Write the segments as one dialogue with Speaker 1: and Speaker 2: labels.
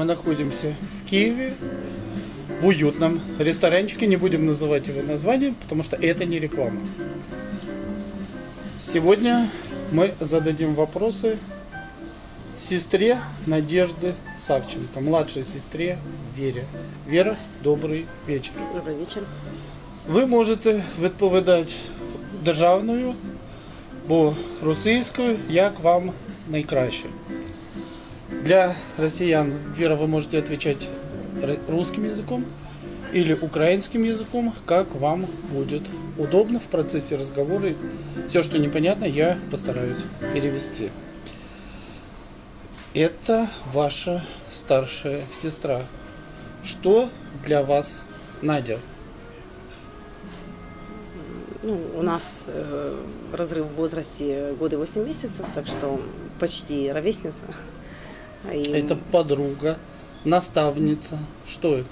Speaker 1: находимся в Киеве, в уютном ресторанчике. Не будем называть его название, потому что это не реклама. Сегодня мы зададим вопросы сестре Надежды Савченко, младшей сестре Вере. Вера, добрий вечір.
Speaker 2: Добрий вечір.
Speaker 1: Ви можете відповідати державною, бо російською, як вам найкраще. Для россиян, Вера, вы можете отвечать русским языком или украинским языком, как вам будет удобно в процессе разговора. Все, что непонятно, я постараюсь перевести. Это ваша старшая сестра. Что для вас Надя?
Speaker 2: Ну, у нас разрыв в возрасте года 8 месяцев, так что почти ровесница. И...
Speaker 1: Это подруга, наставница. Что это?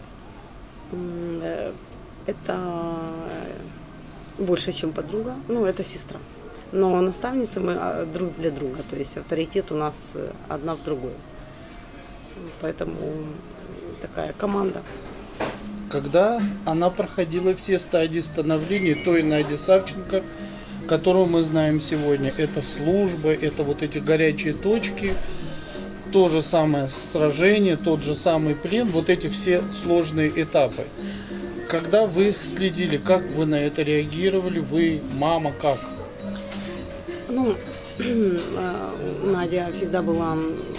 Speaker 2: Это больше, чем подруга. Ну, это сестра. Но наставницы мы друг для друга. То есть авторитет у нас одна в другой. Поэтому такая команда.
Speaker 1: Когда она проходила все стадии становления той Нади Савченко, которую мы знаем сегодня, это служба, это вот эти горячие точки, то же самое сражение, тот же самый плен, вот эти все сложные этапы. Когда вы следили, как вы на это реагировали, вы, мама, как?
Speaker 2: Ну, Надя всегда была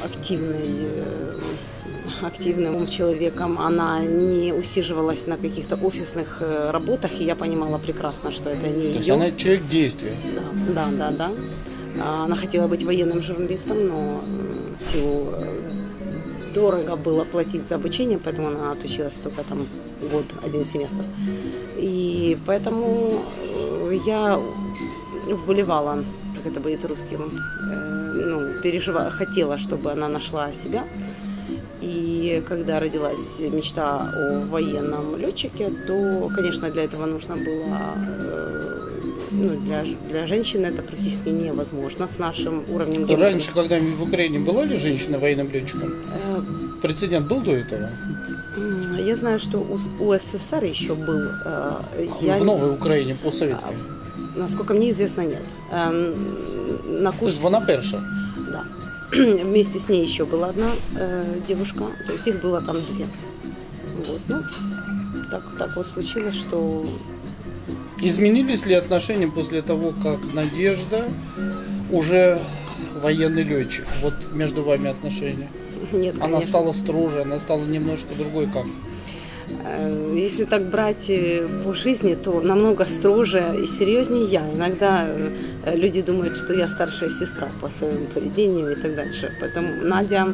Speaker 2: активным человеком. Она не усиживалась на каких-то офисных работах, и я понимала прекрасно, что это не ее.
Speaker 1: То есть она человек действия.
Speaker 2: Да. Она хотела быть военным журналистом, но в силу дорого было платить за обучение, поэтому она отучилась только там год, 1 семестр. И поэтому я вболевала, как это будет русским, хотела, чтобы она нашла себя. И когда родилась мечта о военном летчике, то, конечно, для этого нужно было, для женщины это практически невозможно с нашим уровнем.
Speaker 1: Раньше, когда-нибудь в Украине была ли женщина военным летчиком? Прецедент был до этого?
Speaker 2: Я знаю, что у СССР еще был.
Speaker 1: В новой Украине, постсоветской?
Speaker 2: Насколько мне известно, нет.
Speaker 1: То есть вона перша?
Speaker 2: Да. Вместе с ней еще была одна девушка, то есть их было там 2. Вот. Ну, так вот случилось, что...
Speaker 1: Изменились ли отношения после того, как Надежда уже военный летчик? Вот между вами отношения?
Speaker 2: Нет,
Speaker 1: она стала строже, она стала немножко другой, как?
Speaker 2: Если так брать по жизни, то намного строже и серьезнее я. Иногда люди думают, что я старшая сестра по своему поведению и так дальше. Поэтому Надя,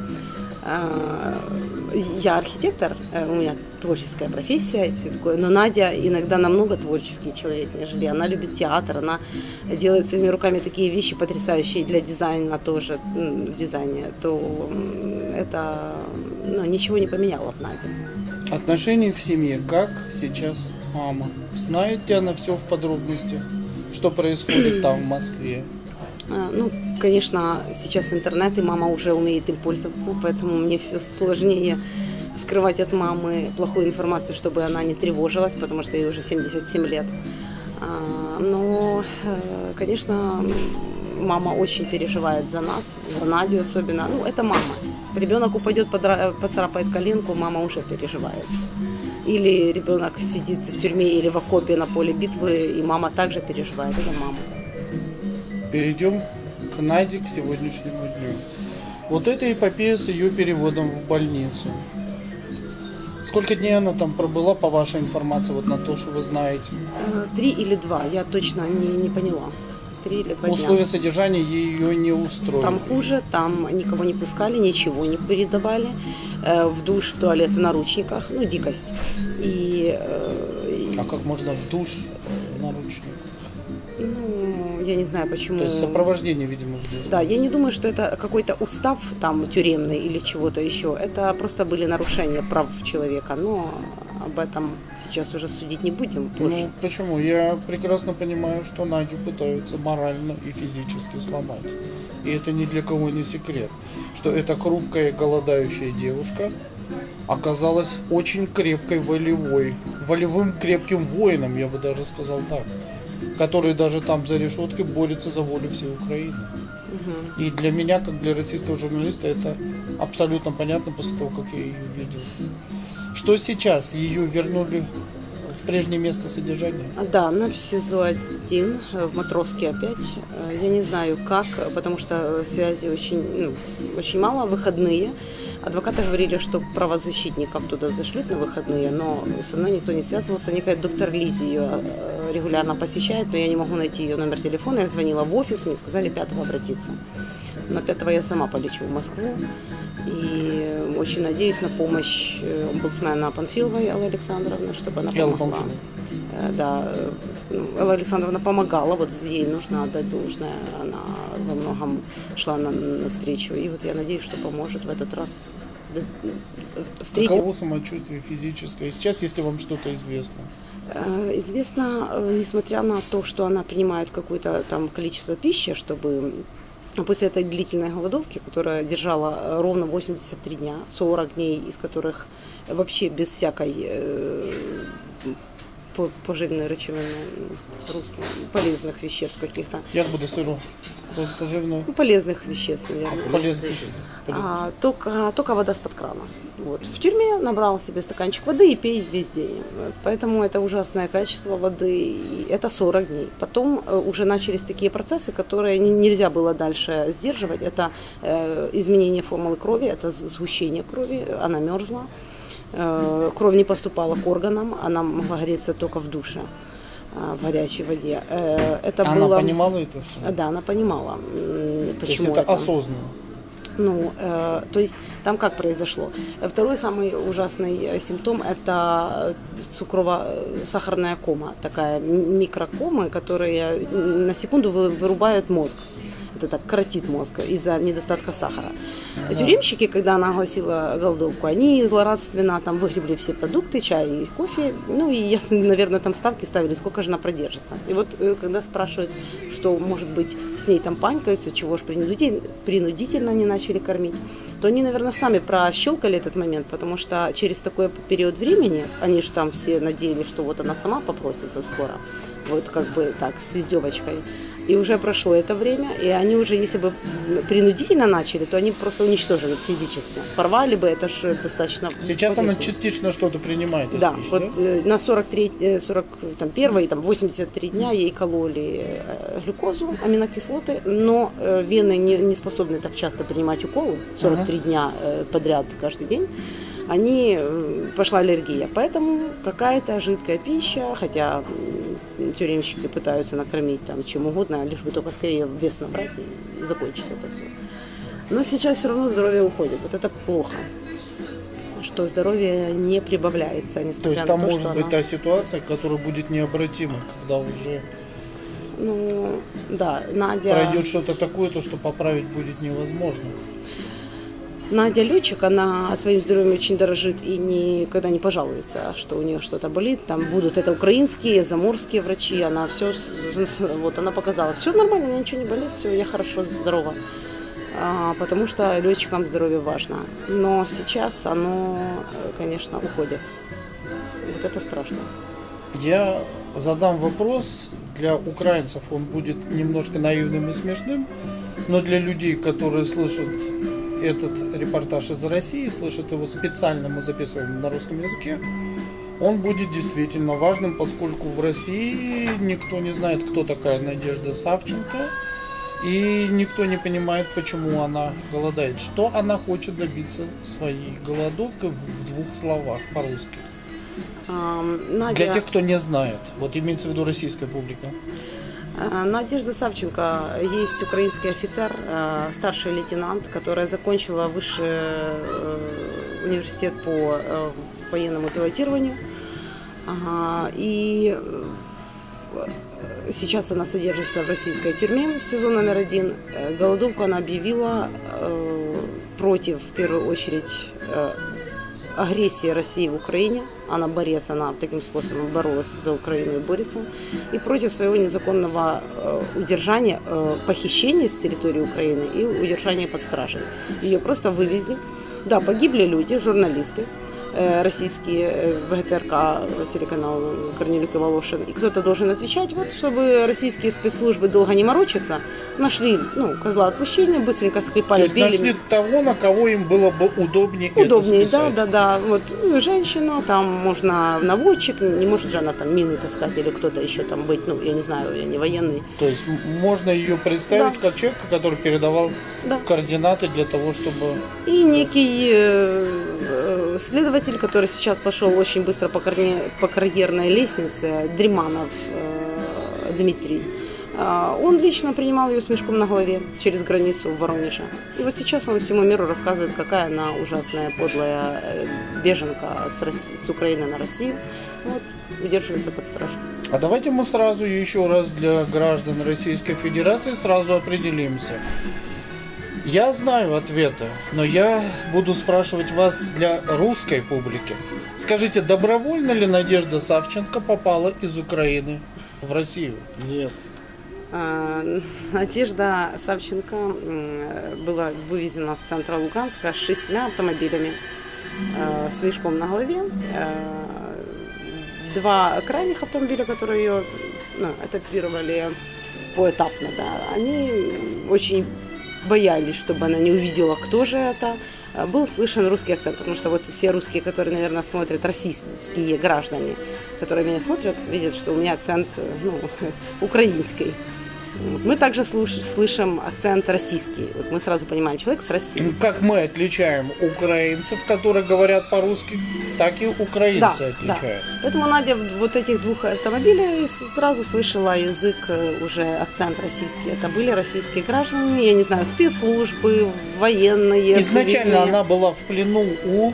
Speaker 2: я архитектор, у меня творческая профессия и все такое, но Надя иногда намного творческий человек, нежели она любит театр, она делает своими руками такие вещи потрясающие для дизайна тоже, в дизайне, то это ничего не поменяло в Наде.
Speaker 1: Отношения в семье, как сейчас мама? Знает ли она все в подробностях, что происходит там, в Москве?
Speaker 2: Конечно, сейчас интернет, и мама уже умеет им пользоваться, поэтому мне все сложнее скрывать от мамы плохую информацию, чтобы она не тревожилась, потому что ей уже 77 лет. Но, конечно, мама очень переживает за нас, за Надю особенно. Это мама. Ребенок упадет, поцарапает коленку, мама уже переживает. Или ребенок сидит в тюрьме или в окопе на поле битвы, и мама также переживает. Это мама.
Speaker 1: Перейдем к Наде, к сегодняшнему дню. Вот эта эпопея с ее переводом в больницу. Сколько дней она там пробыла, по вашей информации, вот на то, что вы знаете?
Speaker 2: 3 или 2, я точно не поняла. 3 или 2 дня.
Speaker 1: Условия содержания ее не устроили?
Speaker 2: Там хуже, там никого не пускали, ничего не передавали. В душ, в туалет в наручниках, дикость.
Speaker 1: А как можно в душ в наручниках?
Speaker 2: Я не знаю, почему.
Speaker 1: То есть сопровождение, видимо, в душ.
Speaker 2: Да, я не думаю, что это какой-то устав там тюремный или чего-то еще. Это просто были нарушения прав человека. Но об этом сейчас уже судить не будем.
Speaker 1: Почему? Я прекрасно понимаю, что Надю пытаются морально и физически сломать. И это ни для кого не секрет, что это хрупкая, голодающая девушка, оказалась очень крепкой волевым крепким воином, я бы даже сказал так, который даже там за решеткой борется за волю всей Украины. И для меня, как для российского журналиста, это абсолютно понятно после того, как я ее видел. Что сейчас? Ее вернули в прежнее место содержания?
Speaker 2: Да, она в СИЗО-1, в Матроске опять. Я не знаю как, потому что связи очень мало, выходные. Адвокаты говорили, что правозащитников туда зашлют на выходные, но со мной никто не связывался. Мне говорят, доктор Лизи ее регулярно посещает, но я не могу найти ее номер телефона. Я звонила в офис, мне сказали 5-го обратиться. На 5-го я сама полечу в Москву. И очень надеюсь на помощь омбудсмена Панфиловой Аллы Александровны, чтобы она помогла. Да, Алла Александровна помогала, вот ей нужно отдать должное, она во многом шла навстречу, и вот я надеюсь, что поможет в этот раз.
Speaker 1: Каково самочувствие физическое сейчас, если вам что-то известно?
Speaker 2: Известно, несмотря на то, что она принимает какое-то там количество пищи, чтобы после этой длительной голодовки, которая держала ровно 83 дня, 40 дней, из которых вообще без всякой поживной речовины, русских, полезных веществ каких-то.
Speaker 1: Як буде сиру? Поживную?
Speaker 2: Полезных веществ, наверное.
Speaker 1: Полезных веществ.
Speaker 2: Только вода из-под крана. Вот. В тюрьме набрал себе стаканчик воды и пей весь день. Поэтому это ужасное качество воды. И это 40 дней. Потом уже начались такие процессы, которые нельзя было дальше сдерживать. Это изменение формулы крови, это сгущение крови. Она мерзла. Кровь не поступала к органам, она могла греться только в душе, в горячей воде.
Speaker 1: Она понимала это все?
Speaker 2: Да, она понимала, почему
Speaker 1: то есть это осознанно?
Speaker 2: То есть там как произошло? Второй самый ужасный симптом – это сахарная кома, такая микрокома, которая на секунду вырубает мозг. Это так коротит мозг из-за недостатка сахара. Тюремщики, когда она огласила голодовку, они злорадственно там выгребли все продукты, чай и кофе. И, наверное, там ставки ставили, сколько же она продержится. И вот, когда спрашивают, что, может быть, с ней там панькаются, чего ж принудительно не начали кормить, то они, наверное, сами прощелкали этот момент, потому что через такой период времени, они же там все надеялись, что вот она сама попросится скоро, вот как бы так, с издевочкой. И уже прошло это время, и они уже, если бы принудительно начали, то они просто уничтожили физически. Порвали бы, это же достаточно...
Speaker 1: Сейчас она частично что-то принимает из
Speaker 2: да,
Speaker 1: пищи,
Speaker 2: вот да? На 41 и 83 дня ей кололи глюкозу, аминокислоты, но вены не способны так часто принимать уколы, 43 дня подряд каждый день. Пошла аллергия. Поэтому какая-то жидкая пища, хотя тюремщики пытаются накормить там чем угодно, лишь бы только скорее вес набрать и закончить это все. Но сейчас все равно здоровье уходит. Вот это плохо, что здоровье не прибавляется.
Speaker 1: То есть там может быть та ситуация, которая будет необратима, когда уже
Speaker 2: Надя...
Speaker 1: пройдет что-то такое, то что поправить будет невозможно.
Speaker 2: Надя летчик, она своим здоровьем очень дорожит и никогда не пожалуется, что у нее что-то болит. Там будут это украинские, заморские врачи. Она все, вот она показала, все нормально, у меня ничего не болит, все, я хорошо, здорова. Потому что летчикам здоровье важно. Но сейчас оно, конечно, уходит. Вот это страшно.
Speaker 1: Я задам вопрос, для украинцев он будет немножко наивным и смешным, но для людей, которые слышат этот репортаж из России, слышат его специально, мы записываем на русском языке, он будет действительно важным, поскольку в России никто не знает, кто такая Надежда Савченко, и никто не понимает, почему она голодает, что она хочет добиться своей голодовкой в 2 словах по-русски.
Speaker 2: Надя...
Speaker 1: Для тех, кто не знает, вот имеется в виду российская публика.
Speaker 2: Надежда Савченко есть украинский офицер, старший лейтенант, которая закончила высший университет по военному пилотированию. И сейчас она содержится в российской тюрьме в СИЗО номер 1. Голодовку она объявила против, в первую очередь, агрессии России в Украине. Она борец, она таким способом боролась за Украину и борется. И против своего незаконного удержания, похищения с территории Украины и удержания под стражей. Ее просто вывезли. Да, погибли люди, журналисты. российский ВГТРК, телеканал Корнелюк и Волошин, и кто-то должен отвечать, вот, чтобы российские спецслужбы долго не морочатся, нашли, козла отпущения, быстренько скрепали.
Speaker 1: То есть нашли того, на кого им было бы удобнее это списать.
Speaker 2: Да. Вот женщина, там можно наводчик, не может же она там мины таскать или кто-то еще там быть, я не знаю, я не военный.
Speaker 1: То есть можно ее представить как человека, который передавал координаты для того, чтобы...
Speaker 2: И некий следователь, который сейчас пошел очень быстро по карьерной лестнице, Дреманов Дмитрий, он лично принимал ее с мешком на голове через границу в Воронеже. И вот сейчас он всему миру рассказывает, какая она ужасная, подлая беженка с Украины на Россию. Вот, удерживается под стражей.
Speaker 1: А давайте мы сразу еще раз для граждан Российской Федерации сразу определимся. Я знаю ответы, но я буду спрашивать вас для русской публики. Скажите, добровольно ли Надежда Савченко попала из Украины в Россию?
Speaker 3: Нет.
Speaker 2: Надежда Савченко была вывезена с центра Луганска с 6 автомобилями с мешком на голове. 2 крайних автомобиля, которые ее этапировали поэтапно, они очень боялись, чтобы она не увидела, кто же это. Был слышен русский акцент, потому что вот все русские, которые, наверное, смотрят, российские граждане, которые меня смотрят, видят, что у меня акцент украинский. Мы также слышим акцент российский. Вот мы сразу понимаем, человек с России.
Speaker 1: Как мы отличаем украинцев, которые говорят по-русски, так и украинцы отличают.
Speaker 2: Да. Поэтому Надя вот этих 2 автомобилей сразу слышала язык, уже акцент российский. Это были российские граждане, я не знаю, спецслужбы, военные.
Speaker 1: Изначально
Speaker 2: цивильные.
Speaker 1: она была в плену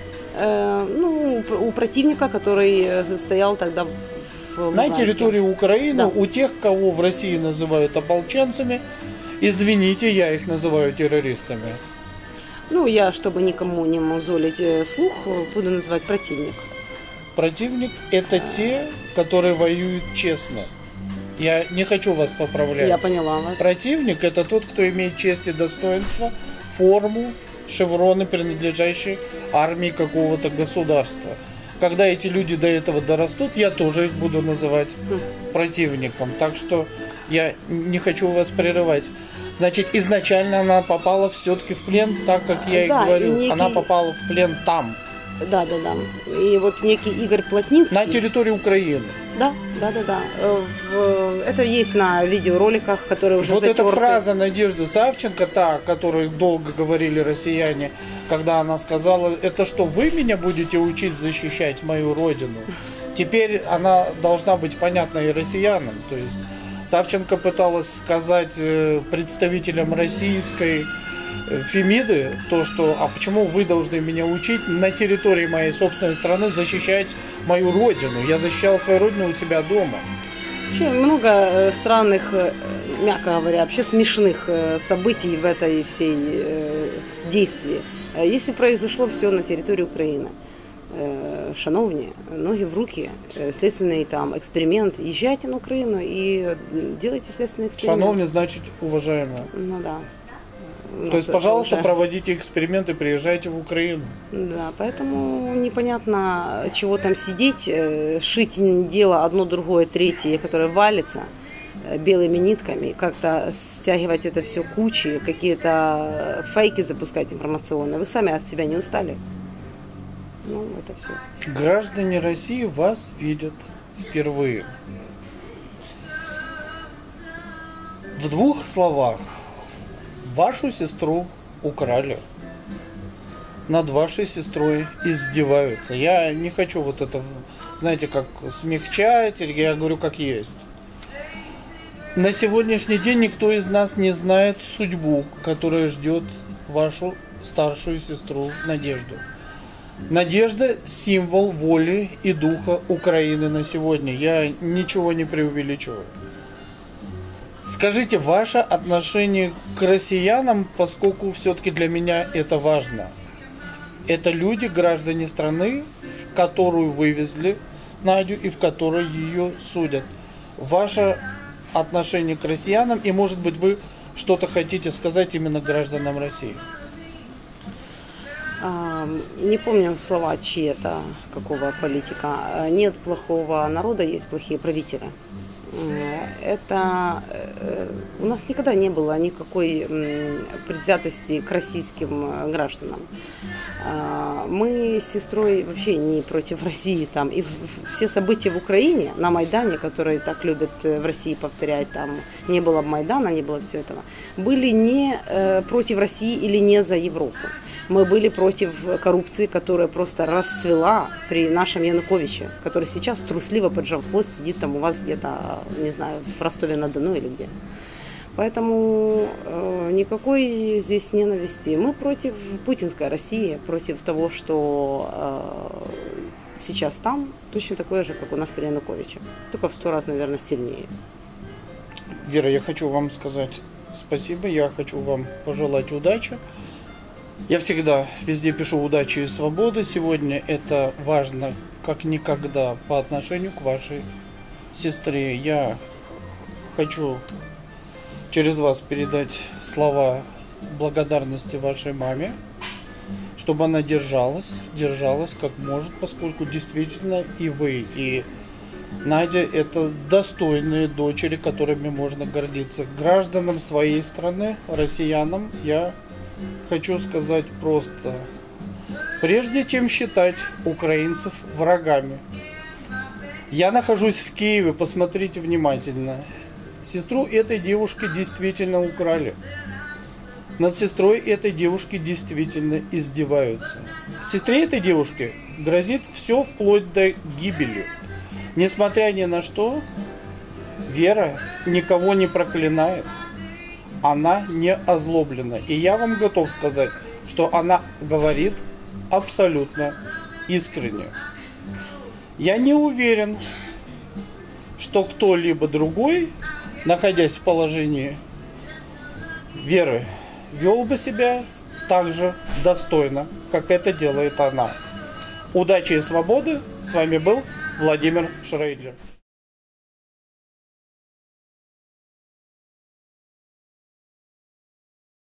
Speaker 2: у противника, который стоял тогда
Speaker 1: на территории Украины, у тех, кого в России называют ополченцами, извините, я их называю террористами.
Speaker 2: Я, чтобы никому не мозолить слух, буду называть противник.
Speaker 1: Противник – это те, которые воюют честно. Я не хочу вас поправлять.
Speaker 2: Я поняла вас.
Speaker 1: Противник – это тот, кто имеет честь и достоинство, форму, шевроны, принадлежащие армии какого-то государства. Когда эти люди до этого дорастут, я тоже их буду называть противником. Так что я не хочу вас прерывать. Значит, изначально она попала все-таки в плен, так как я и говорю. Она попала в плен там.
Speaker 2: Да. И вот некий Игорь Плотницкий.
Speaker 1: На территории Украины.
Speaker 2: Да. Это есть на видеороликах, которые уже
Speaker 1: затерты. Вот эта фраза Надежды Савченко, та, о которой долго говорили россияне, когда она сказала, это что, вы меня будете учить защищать мою родину? Теперь она должна быть понятна и россиянам. То есть Савченко пыталась сказать представителям российской Фемиды, то, что, а почему вы должны меня учить на территории моей собственной страны защищать мою родину? Я защищал свою родину у себя дома.
Speaker 2: Вообще много странных, мягко говоря, вообще смешных событий в этой всей действии. Если произошло все на территории Украины, шановні, ноги в руки, следственный там эксперимент, езжайте на Украину и делайте следственный эксперимент.
Speaker 1: Шановні, значит, уважаемые.
Speaker 2: Да.
Speaker 1: То есть, пожалуйста, проводите эксперименты, приезжайте в Украину.
Speaker 2: Да, поэтому непонятно, чего там сидеть, шить дело одно, другое, третье, которое валится белыми нитками, как-то стягивать это все кучей, какие-то фейки запускать информационные. Вы сами от себя не устали? Это все.
Speaker 1: Граждане России вас видят впервые. В 2 словах. Вашу сестру украли. Над вашей сестрой издеваются. Я не хочу вот это, знаете, как смягчать, я говорю как есть. На сегодняшний день никто из нас не знает судьбу, которая ждет вашу старшую сестру Надежду. Надежда – символ воли и духа Украины на сегодня. Я ничего не преувеличиваю. Скажите, ваше отношение к россиянам, поскольку все-таки для меня это важно. Это люди, граждане страны, в которую вывезли Надю и в которой ее судят. Ваше отношение к россиянам, и, может быть, вы что-то хотите сказать именно гражданам России?
Speaker 2: Не помню слова чьи это, какого политика. Нет плохого народа, есть плохие правители. Это у нас никогда не было никакой предвзятости к российским гражданам. Мы с сестрой вообще не против России. Там. И все события в Украине, на Майдане, которые так любят в России повторять, там не было Майдана, не было всего этого, были не против России или не за Европу. Мы были против коррупции, которая просто расцвела при нашем Януковиче, который сейчас трусливо поджав хвост сидит там у вас где-то, не знаю, в Ростове-на-Дону или где. Поэтому никакой здесь ненависти. Мы против путинской России, против того, что сейчас там, точно такое же, как у нас при Януковиче. Только в 100 раз, наверное, сильнее.
Speaker 1: Вера, я хочу вам сказать спасибо, я хочу вам пожелать удачи. Я всегда везде пишу удачи и свободы. Сегодня это важно как никогда по отношению к вашей сестре. Я хочу через вас передать слова благодарности вашей маме, чтобы она держалась как может, поскольку действительно и вы, и Надя – это достойные дочери, которыми можно гордиться. Гражданам своей страны, россиянам, я хочу сказать просто, прежде чем считать украинцев врагами. Я нахожусь в Киеве, посмотрите внимательно. Сестру этой девушки действительно украли. Над сестрой этой девушки действительно издеваются. Сестре этой девушки грозит все вплоть до гибели. Несмотря ни на что, Вера никого не проклинает. Она не озлоблена. И я вам готов сказать, что она говорит абсолютно искренне. Я не уверен, что кто-либо другой, находясь в положении Веры, вел бы себя так же достойно, как это делает она. Удачи и свободы. С вами был Владимир Шрейдлер.